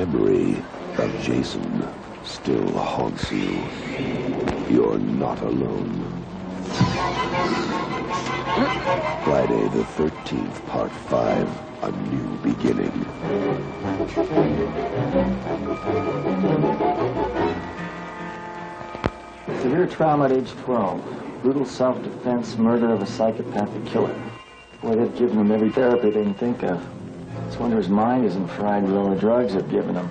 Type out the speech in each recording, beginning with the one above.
memory of Jason still haunts you, you're not alone. Friday the 13th, Part 5, A New Beginning. Severe trauma at age 12. Brutal self-defense, murder of a psychopathic killer. Boy, they've given him every therapy they can think of. It's wonder his mind isn't fried with all the drugs they've given him.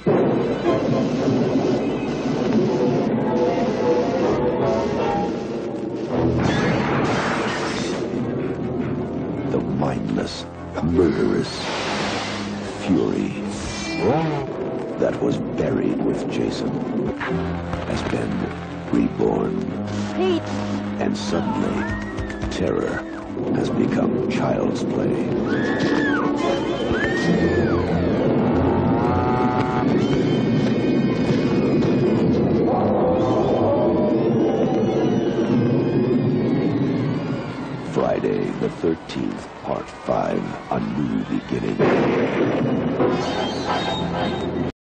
The mindless, murderous fury that was buried with Jason has been reborn. Pete! And suddenly, terror has become child's play. Friday the 13th, Part 5, A New Beginning.